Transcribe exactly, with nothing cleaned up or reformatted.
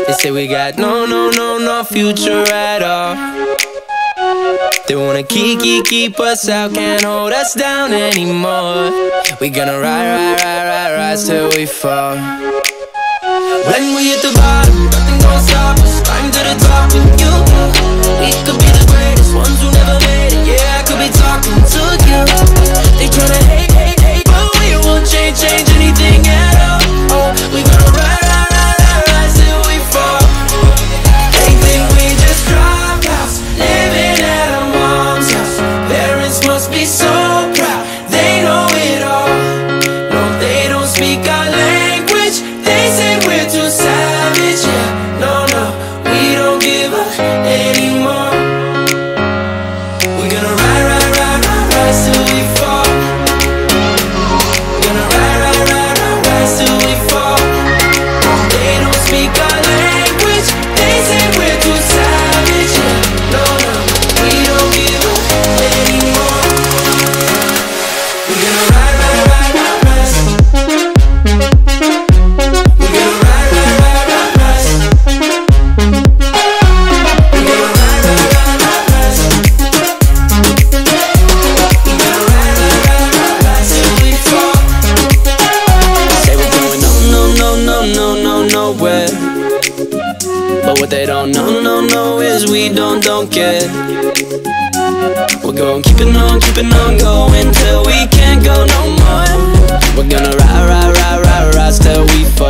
They say we got no, no, no, no future at all. They wanna keep, keep, keep us out, can't hold us down anymore. We gonna ride, ride, ride, ride, rise till we fall. When we hit the bottom, nothing gon' stop us. Climb to the top with you. We could be the greatest ones who never made it. Yeah, I could be talking to you. They tryna hate, hate, hate, but we won't change, change anything at all. Oh, we gonna ride, ride, ride, ride, rise till we fall. They think we just drop outs, living at our mom's house. Parents must be so proud, they know it all. No, they don't speak our language. They say we're too savage. Yeah, no, no, we don't give up anymore. We're gonna ride, ride, ride, ride, rise till we fall. Gonna ride, ride, ride, ride, rise till we fall. They don't speak our language. They say we're too savage. Yeah, no, no, we don't give up anymore. We're gonna ride, ride, ride, ride, rise. We're gonna ride, ride, ride, ride, rise. We're gonna ride, ride, ride, ride, rise. We're gonna ride, ride, ride, ride, rise till we fall. Say we're going no, no, no, no, no, no, nowhere. But what they don't know, no, no, is we don't, don't care. We're going keeping on, keeping on going till we can't go no more. We're gonna ride, ride, ride, ride, rise till we fall.